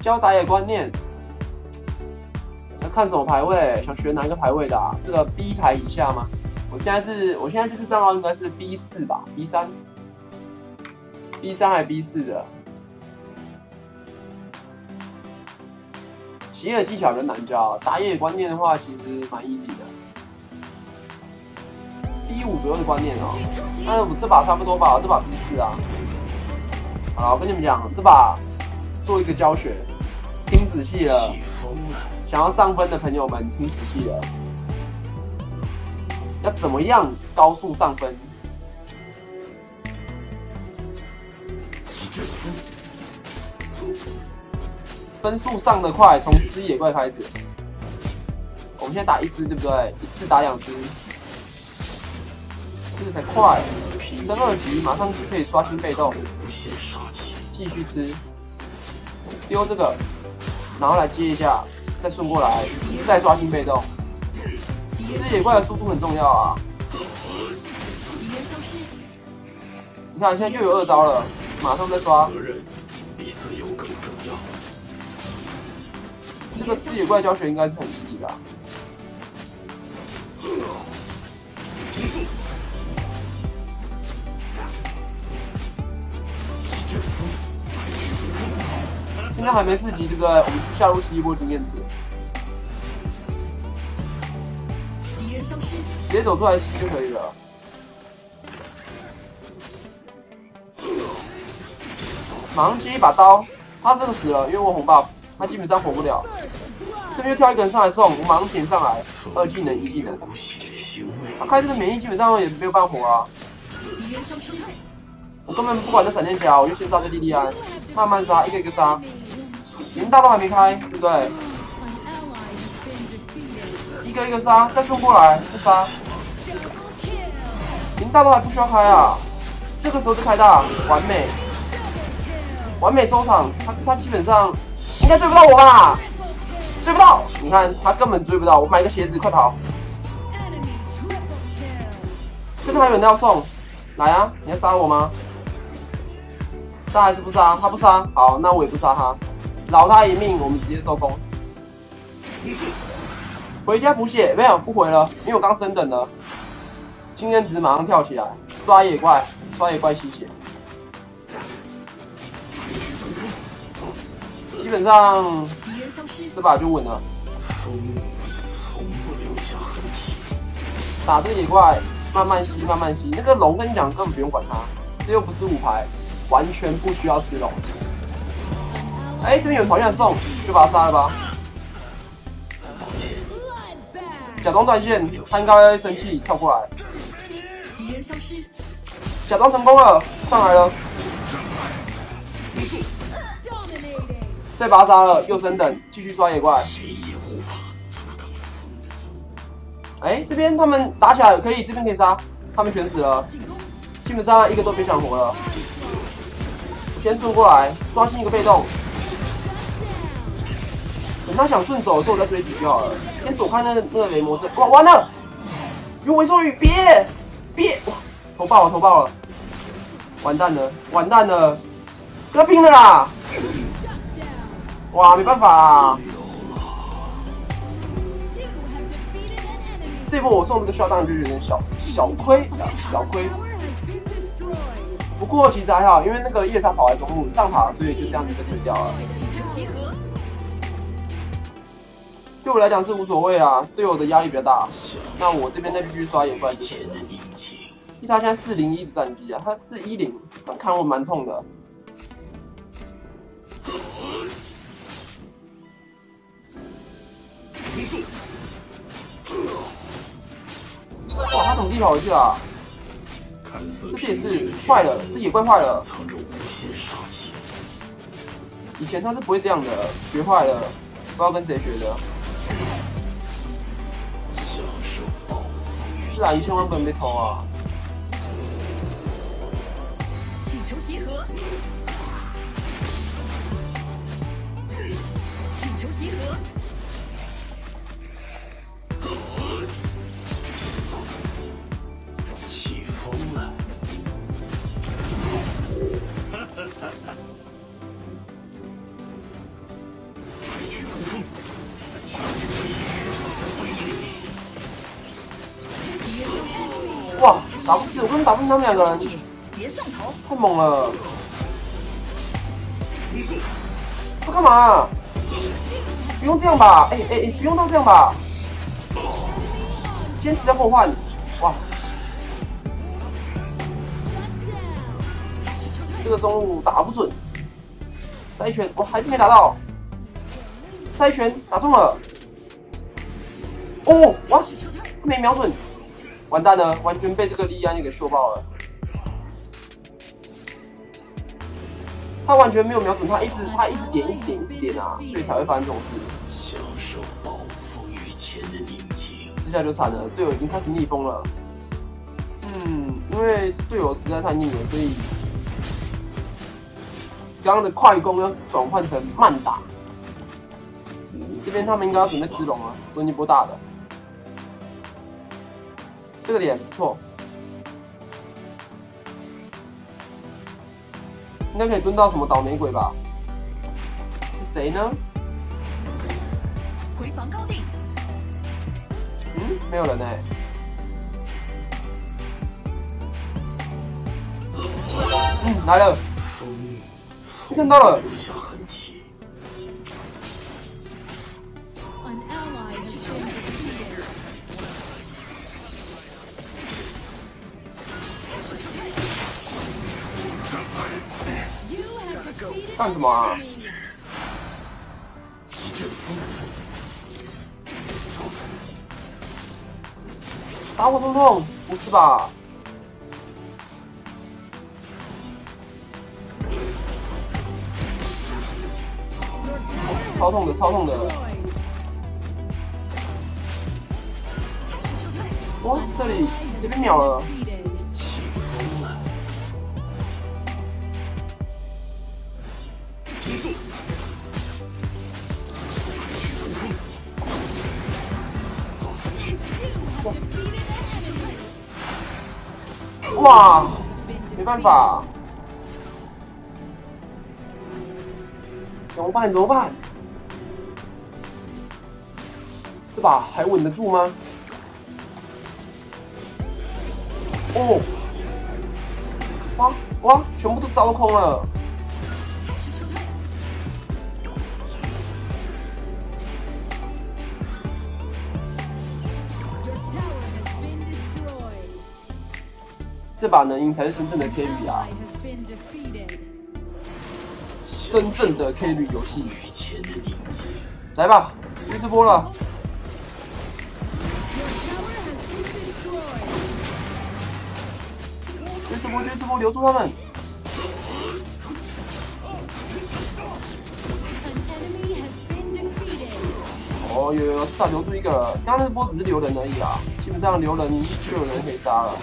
教打野观念，要看什么排位？想学哪一个排位的啊？这个 B 排以下吗？我现在这次账号应该是 B4 吧 ，B3 还 B4 的。骑野技巧就难教，打野观念的话其实蛮 easy 的。B5左右的观念哦，那我这把差不多吧，这把 B4 啊。好了，我跟你们讲，这把做一个教学，听仔细了。想要上分的朋友们，听仔细了，要怎么样高速上分？分数上得快，从吃野怪开始。我们现在打一只，对不对？一次打2只，吃才快。升2级，马上就可以刷新被动，继续吃，丢这个，然后来接一下，再顺过来，再刷新被动。吃野怪的速度很重要啊！你看，现在又有2招了，马上再刷。这个吃野怪教学应该是很easy的啊。现在还没4级，对不对？我们下路吸一波经验值，直接走出来吸就可以了。马上接一把刀，他这个死了，因为我红 buff， 他基本上活不了。这边又跳一个人上来送，我马上点上来，2技能1技能。他开这个免疫基本上也没有办法活啊。我根本不管这闪电侠，我就先杀这莉莉安，慢慢杀，一个一个杀。连大都还没开，对不对？一个一个杀，再冲过来，再杀。连大都还不需要开啊，这个时候就开大，完美，完美收场。他基本上应该追不到我吧？追不到，你看他根本追不到。我买个鞋子，快跑！这边还有人要送，来啊！你要杀我吗？杀还是不杀？他不杀，好，那我也不杀他。饶他一命，我们直接收工。回家补血，没有不回了，因为我刚升等了。经验值马上跳起来，刷野怪，刷野怪吸血。基本上这把就稳了。打这个野怪，慢慢吸，慢慢吸。那个龙跟你讲，根本不用管它，这又不是5排，完全不需要吃龙。哎，这边有讨厌送，就把他杀了吧。假装断线，他应该生气，跳过来。假装成功了，上来了。再把他杀了，又升等，继续刷野怪。哎，这边他们打起来可以，这边可以杀，他们全死了，基本上一个都别想活了。先顺过来，刷新一个被动。等他想顺走的时候，我再追击就好了。先躲开那个雷魔阵，哇，完了！有尾兽羽，别！哇，头爆了，完蛋了，跟他拼了啦！哇，没办法啊！这波我送这个肖当然就有点小亏。不过其实还好，因为那个夜叉跑来中路上塔，所以就这样子就推掉了。对我来讲是无所谓啊，对我的压力比较大。那我这边再继续刷野怪就可以了。因为他现在401的战绩啊，他410，看我蛮痛的。哇，他怎么地跑回去啊？这也是坏了，这野怪坏了。以前他是不会这样的，学坏了，不知道跟谁学的。是啊，1000万不能被偷啊！请求协和，请求协和。起风了！ 哇，打不死，我根本打不死他们两个人，太猛了！他干嘛？不用这样吧？不用到这样吧？坚持要破坏，哇！这个中路打不准，再一拳，我还是没打到，再一拳打中了。哦，哇，没瞄准，完蛋了，完全被这个莉安给秀爆了。他完全没有瞄准，他一直点啊，所以才会发生这种事。享受暴风雨前的宁静。这下就惨了，队友已经开始逆风了。因为队友实在太逆了，所以刚刚的快攻要转换成慢打。这边他们应该要准备吃龙了，轮一波大的。这个点不错，应该可以蹲到什么倒霉鬼吧？是谁呢？回防高地。没有人哎。来了，看到了。干什么啊？打我痛痛？不是吧？超痛的，超痛的！哇，这里这边秒了。哇，没办法，怎么办？怎么办？这把还稳得住吗？哦，哇，全部都招空了。这把能赢才是真正的 carry 啊！真正的 carry 游戏，来吧，约这波了！约这波，留住他们！哦，有，至少留住一个。刚刚那波只是留人而已啦，基本上留人就有人可以杀了。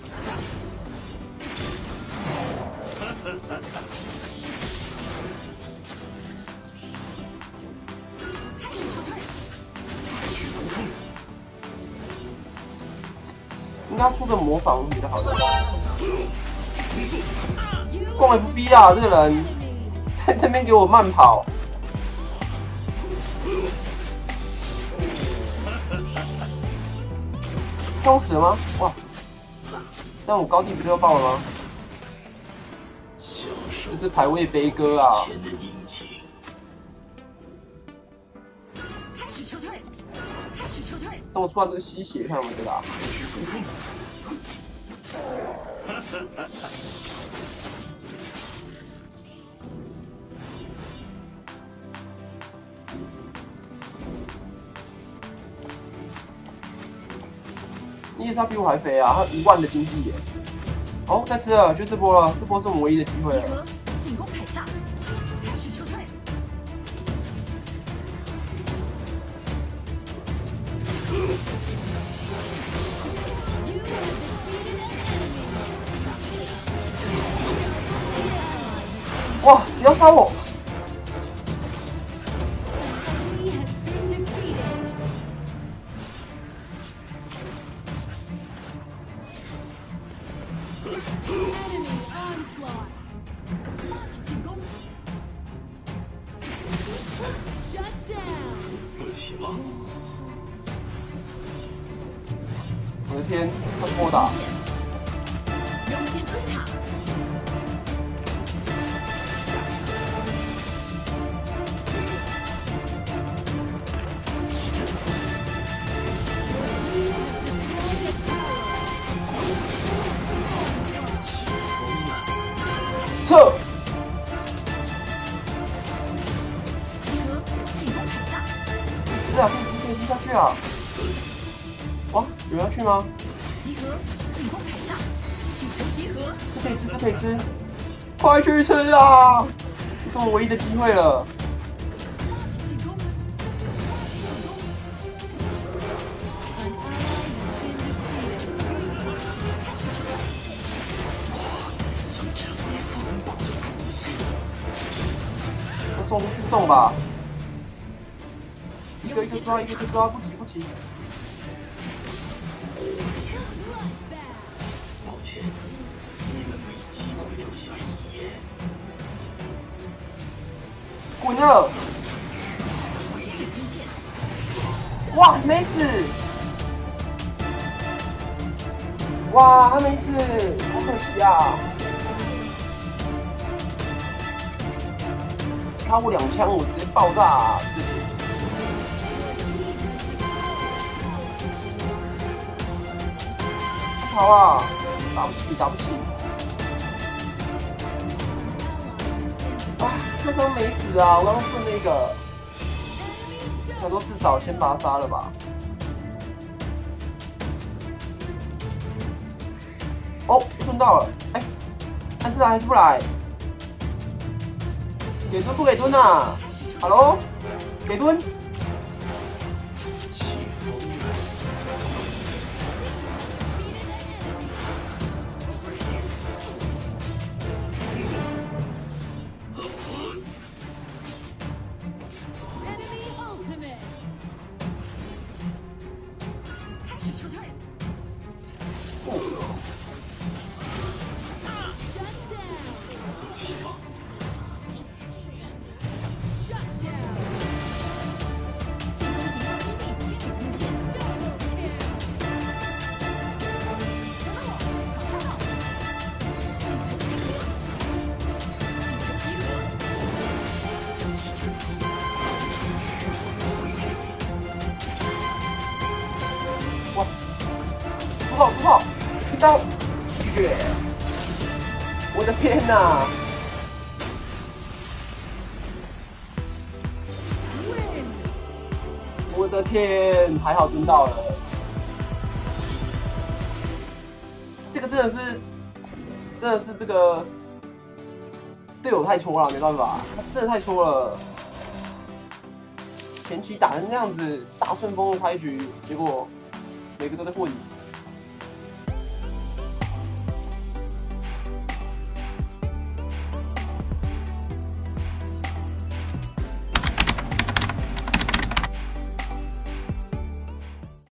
应该出个模仿比较好的。逛 FB 啊，这个人在那边给我慢跑。凶死了吗？哇！这样我高地不就要爆了吗？这是排位悲歌啊！等我出完这个吸血，看有没有这个啊？伊丽莎比我还肥啊，他1万的经济耶！哦，再吃了，就这波了，这波是我们唯一的机会了。进攻凯撒，连续撤退。哇！不要杀我！我的天，他是莫打。 撤！是啊，可以踢下去啊！哇，有人要去吗？这可以吃，这可以吃，快去吃啊！这是我唯一的机会了。送出去送吧，一个一个抓，一个一个抓，不急不急。抱歉，你们没机会留下遗言。滚了！哇，没死！哇，他没死，好可惜啊！差我2枪，我直接爆炸啊！不好啊，打不起，打不起！啊，这张没死啊！我刚刚顺那个，想说至少先把他杀了吧。哦，顺到了，哎，但是还是不来。给蹲不给蹲啊 ？Hello， 给蹲。哇！出炮！一刀！血！我的天哪！我的天，还好蹲到了。这个真的是这个队友太戳了，没办法，他真的太戳了。前期打成这样子，大顺风的开局，结果每个都在混。